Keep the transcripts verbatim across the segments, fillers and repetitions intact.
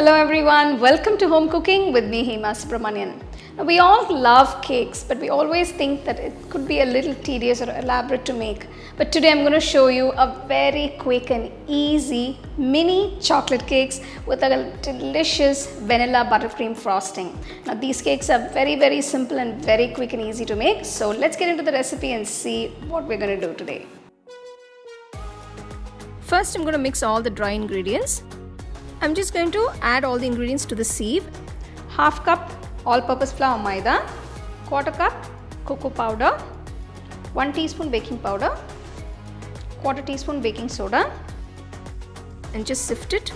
Hello everyone, welcome to Home Cooking with me Hema Subramanian. Now, we all love cakes, but we always think that it could be a little tedious or elaborate to make. But today I'm going to show you a very quick and easy mini chocolate cakes with a delicious vanilla buttercream frosting. Now these cakes are very very simple and very quick and easy to make. So let's get into the recipe and see what we're going to do today. First I'm going to mix all the dry ingredients. I'm just going to add all the ingredients to the sieve. Half cup all-purpose flour maida, quarter cup cocoa powder, one teaspoon baking powder, quarter teaspoon baking soda, and just sift it.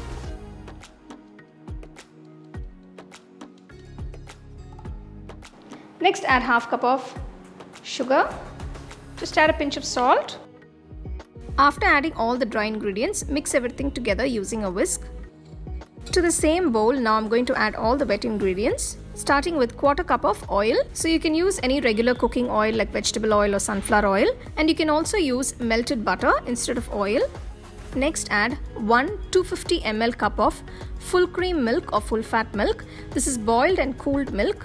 Next add half cup of sugar. Just add a pinch of salt. After adding all the dry ingredients, mix everything together using a whisk. To the same bowl, now I'm going to add all the wet ingredients, starting with quarter cup of oil. So you can use any regular cooking oil like vegetable oil or sunflower oil, and you can also use melted butter instead of oil. Next add one two hundred fifty milliliters cup of full cream milk or full fat milk. This is boiled and cooled milk.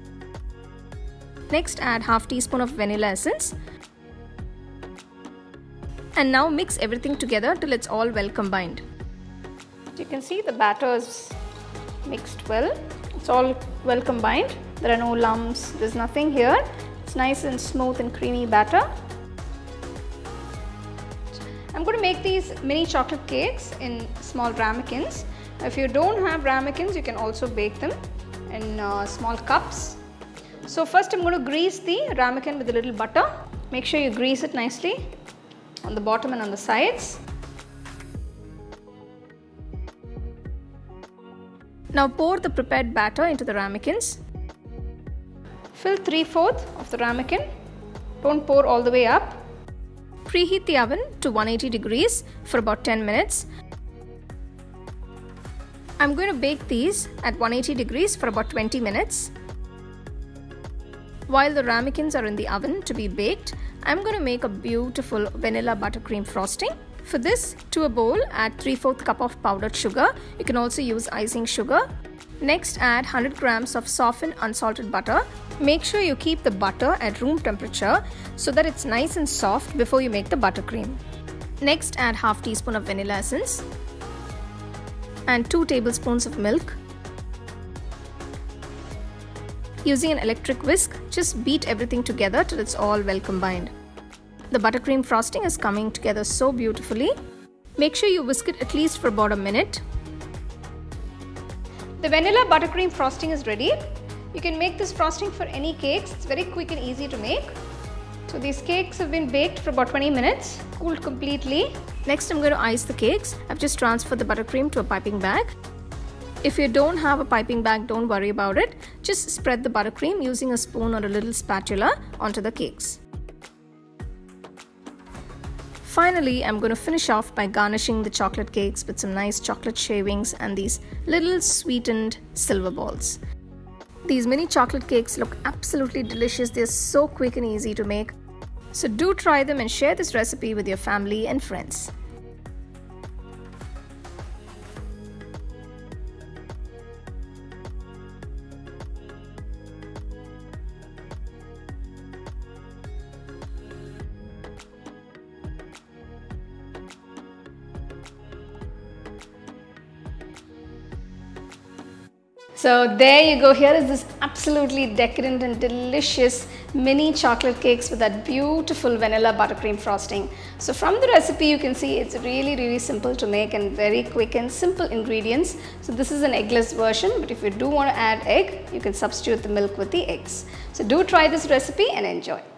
Next add half teaspoon of vanilla essence. And now mix everything together till it's all well combined. You can see the batter is mixed well. It's all well combined. There are no lumps, there's nothing here. It's nice and smooth and creamy batter. I'm going to make these mini chocolate cakes in small ramekins. If you don't have ramekins, you can also bake them in uh, small cups. So first I'm going to grease the ramekin with a little butter. Make sure you grease it nicely on the bottom and on the sides. Now pour the prepared batter into the ramekins. Fill three fourths of the ramekin. Don't pour all the way up. Preheat the oven to one hundred eighty degrees for about ten minutes. I'm going to bake these at one hundred eighty degrees for about twenty minutes. While the ramekins are in the oven to be baked, I'm going to make a beautiful vanilla buttercream frosting. For this, to a bowl, add three fourths cup of powdered sugar. You can also use icing sugar. Next, add one hundred grams of softened unsalted butter. Make sure you keep the butter at room temperature so that it's nice and soft before you make the buttercream. Next, add half teaspoon of vanilla essence and two tablespoons of milk. Using an electric whisk, just beat everything together till it's all well combined. The buttercream frosting is coming together so beautifully. Make sure you whisk it at least for about a minute. The vanilla buttercream frosting is ready. You can make this frosting for any cakes. It's very quick and easy to make. So these cakes have been baked for about twenty minutes, cooled completely. Next I'm going to ice the cakes. I've just transferred the buttercream to a piping bag. If you don't have a piping bag, don't worry about it. Just spread the buttercream using a spoon or a little spatula onto the cakes. Finally, I'm going to finish off by garnishing the chocolate cakes with some nice chocolate shavings and these little sweetened silver balls. These mini chocolate cakes look absolutely delicious. They're so quick and easy to make. So do try them and share this recipe with your family and friends. So there you go, here is this absolutely decadent and delicious mini chocolate cakes with that beautiful vanilla buttercream frosting. So from the recipe you can see it's really really simple to make and very quick and simple ingredients. So this is an eggless version, but if you do want to add egg, you can substitute the milk with the eggs. So do try this recipe and enjoy.